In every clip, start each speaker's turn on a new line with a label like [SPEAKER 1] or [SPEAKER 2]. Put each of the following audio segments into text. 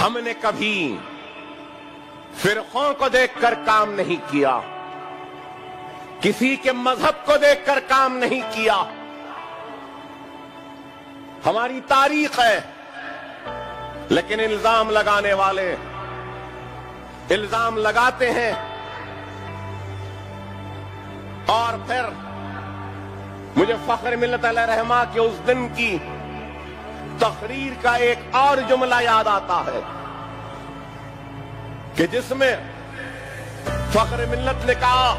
[SPEAKER 1] ہم نے کبھی فرقوں کو دیکھ کر کام نہیں کیا، کسی کے مذہب کو دیکھ کر کام نہیں کیا۔ ہماری تاریخ ہے، لیکن الزام لگانے والے الزام لگاتے ہیں اور پھر مجھے فخر ملت علیہ رحمہ کے اس دن کی تقریر کا ایک اور جملہ یاد آتا ہے کہ جس میں فخر ملت نے کہا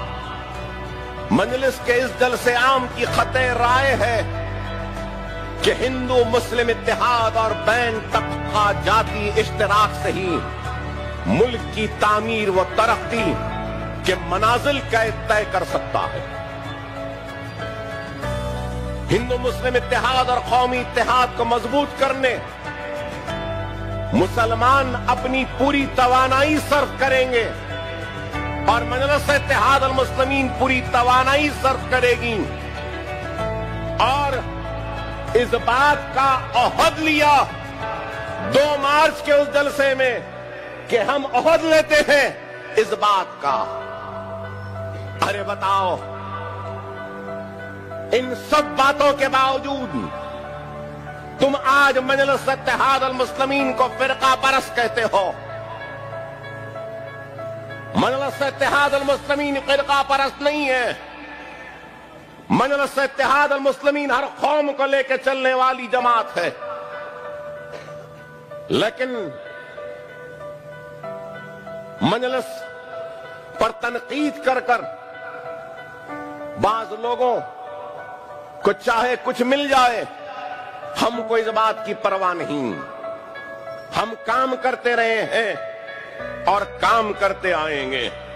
[SPEAKER 1] مجلس کے اس جلسے عام کی خط رائے ہے کہ ہندو مسلم اتحاد اور بین طبقہ جاتی اشتراک سے ہی ملک کی تعمیر و ترقی کے منازل طے کر سکتا ہے۔ ہندو مسلم اتحاد اور قومی اتحاد کو مضبوط کرنے مسلمان اپنی پوری توانائی صرف کریں گے اور مجلس اتحاد المسلمین پوری توانائی صرف کرے گی، اور اس بات کا عہد لیا 2 مارچ کے اس جلسے میں کہ ہم عہد لیتے ہیں اس بات کا۔ ارے بتاؤ، ان سب باتوں کے باوجود تم آج مجلس اتحاد المسلمین کو فرقہ پرست کہتے ہو۔ مجلس اتحاد المسلمین فرقہ پرست نہیں ہے، مجلس اتحاد المسلمین ہر قوم کو لے کے چلنے والی جماعت ہے۔ لیکن مجلس پر تنقید کر کر بعض لوگوں کو چاہے کچھ مل جائے، ہم کو اس بات کی پرواہ نہیں۔ ہم کام کرتے رہے ہیں اور کام کرتے آئیں گے۔